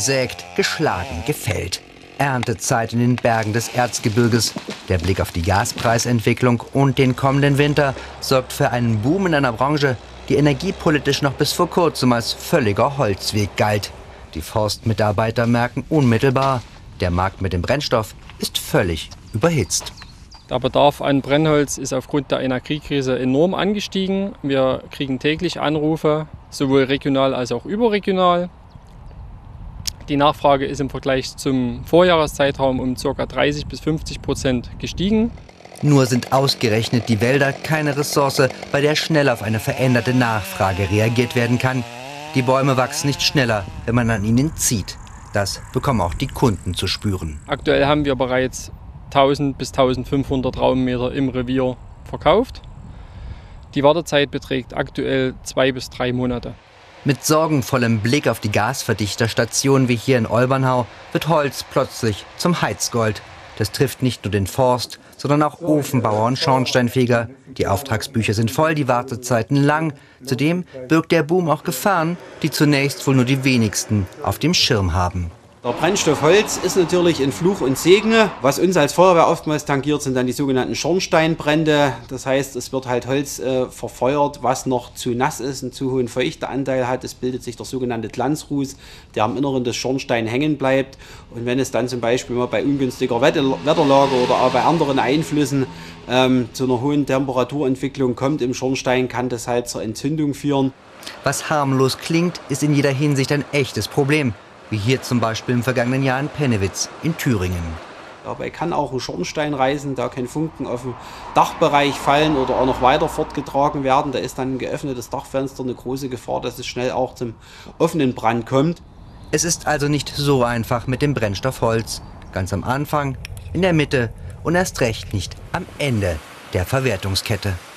gesägt, geschlagen, gefällt. Erntezeit in den Bergen des Erzgebirges. Der Blick auf die Gaspreisentwicklung und den kommenden Winter sorgt für einen Boom in einer Branche, die energiepolitisch noch bis vor kurzem als völliger Holzweg galt. Die Forstmitarbeiter merken unmittelbar, der Markt mit dem Brennstoff ist völlig überhitzt. Der Bedarf an Brennholz ist aufgrund der Energiekrise enorm angestiegen. Wir kriegen täglich Anrufe, sowohl regional als auch überregional. Die Nachfrage ist im Vergleich zum Vorjahreszeitraum um ca. 30–50% gestiegen. Nur sind ausgerechnet die Wälder keine Ressource, bei der schnell auf eine veränderte Nachfrage reagiert werden kann. Die Bäume wachsen nicht schneller, wenn man an ihnen zieht. Das bekommen auch die Kunden zu spüren. Aktuell haben wir bereits 1000 bis 1500 Raummeter im Revier verkauft. Die Wartezeit beträgt aktuell 2 bis 3 Monate. Mit sorgenvollem Blick auf die Gasverdichterstation wie hier in Olbernhau wird Holz plötzlich zum Heizgold. Das trifft nicht nur den Forst, sondern auch Ofenbauer und Schornsteinfeger. Die Auftragsbücher sind voll, die Wartezeiten lang. Zudem birgt der Boom auch Gefahren, die zunächst wohl nur die wenigsten auf dem Schirm haben. Der Brennstoff Holz ist natürlich ein Fluch und Segen. Was uns als Feuerwehr oftmals tangiert, sind dann die sogenannten Schornsteinbrände. Das heißt, es wird halt Holz verfeuert, was noch zu nass ist, einen zu hohen Feuchteanteil hat. Es bildet sich der sogenannte Glanzruß, der am Inneren des Schornsteins hängen bleibt. Und wenn es dann zum Beispiel mal bei ungünstiger Wetterlage oder auch bei anderen Einflüssen zu einer hohen Temperaturentwicklung kommt im Schornstein, kann das halt zur Entzündung führen. Was harmlos klingt, ist in jeder Hinsicht ein echtes Problem. Wie hier zum Beispiel im vergangenen Jahr in Pennewitz in Thüringen. Dabei kann auch ein Schornstein reißen, da kann Funken auf den Dachbereich fallen oder auch noch weiter fortgetragen werden. Da ist dann ein geöffnetes Dachfenster eine große Gefahr, dass es schnell auch zum offenen Brand kommt. Es ist also nicht so einfach mit dem Brennstoff Holz. Ganz am Anfang, in der Mitte und erst recht nicht am Ende der Verwertungskette.